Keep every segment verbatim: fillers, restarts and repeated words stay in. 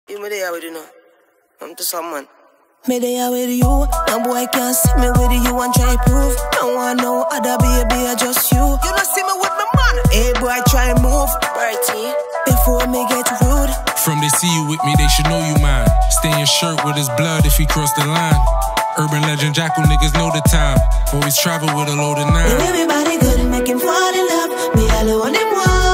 You me there with you now. I'm to some man. Me there with you. No boy can't see me with you and try prove. No one know other baby, just you. You don't see me with my man. Hey boy, try move. Righty. Before me get rude. From they see you with me, they should know you mine. Stay in shirt with his blood if he cross the line. Urban legend Jackal niggas know the time. Always travel with a load of nine. Everybody good and make him fall in love. Me alone him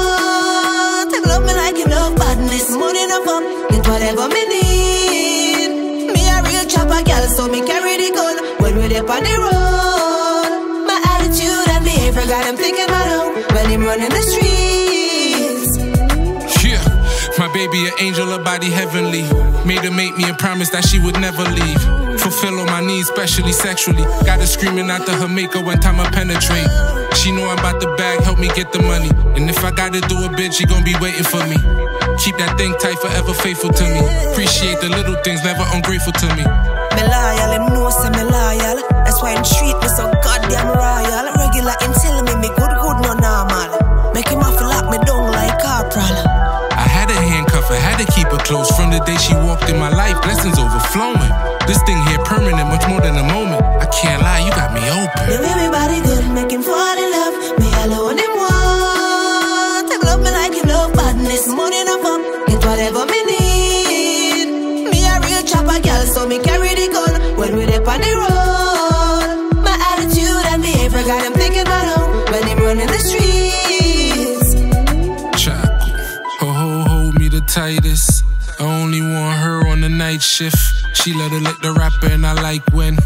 want. Take love me like him love badness. Money no come, get whatever me need. Me a real chopper girl, so me carry the gun when we dip on the road. My attitude and behavior got him thinking about home when him running the streets. Yeah, my baby an angel, her body heavenly. Made her make me a promise that she would never leave. Fulfill all my needs, especially sexually. Got her screaming after her maker one time I penetrate. She know I'm about the bag, help me get the money. And if I gotta do a bid, she gon' be waiting for me. Keep that thing tight, forever faithful to me. Appreciate the little things, never ungrateful to me. Me loyal, him know say me loyal. That's why him treat me so goddamn royal. Regular him tell me me good, good, no normal. Make him have to lock me down like corporal. I had a handcuff, I had to keep her close. From the day she walked in my life, blessings overflowing. This thing here permanent, much more than a moment. I can't lie, you got me open. Me everybody good, make him fall in love. Me alone him want. Take love me like him love badness. Money no come, get whatever me need. Me a real chopper girl, so me carry the gun when we dip on the road. My attitude and behavior got him thinking about home when him running the streets. Jackal, ho ho hold me the tightest. I only want her on the night shift. She let her lick the rapper and I like when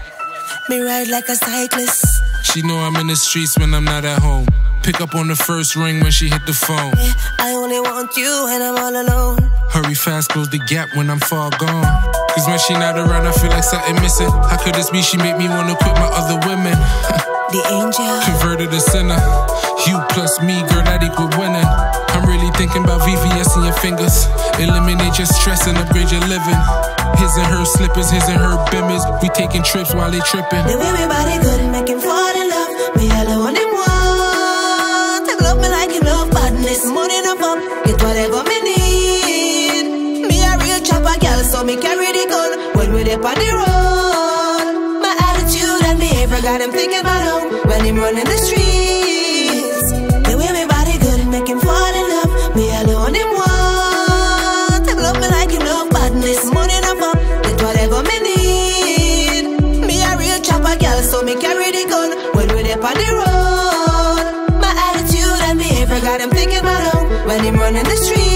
me ride like a cyclist. She know I'm in the streets when I'm not at home. Pick up on the first ring when she hit the phone. Yeah, I only want you when I'm all alone. Hurry fast, close the gap when I'm far gone. Cause when she not around I feel like something missing. How could this be? She make me wanna quit my other women. The angel converted a sinner. You plus me, girl, that equal winning. I'm really thinking about V V S in your fingers. Eliminate your stress and upgrade your living. His and her slippers, his and her bimmers. We taking trips while they tripping. The way me body good, make him fall in love. Me alone him want. Take love me like him love badness. Money no come, get whatever me need. Me a real chopper girl, so me carry the gun when we dip on the road. My attitude and behavior got him thinking about home when him running the streets. The way me body good, make him fall in love. Me alone him want. Take love me like him love badness. Money no come, get whatever me need. Me a real chopper girl, so me carry the gun when we dip on the road. My attitude and behavior got him thinking about home when him running the streets.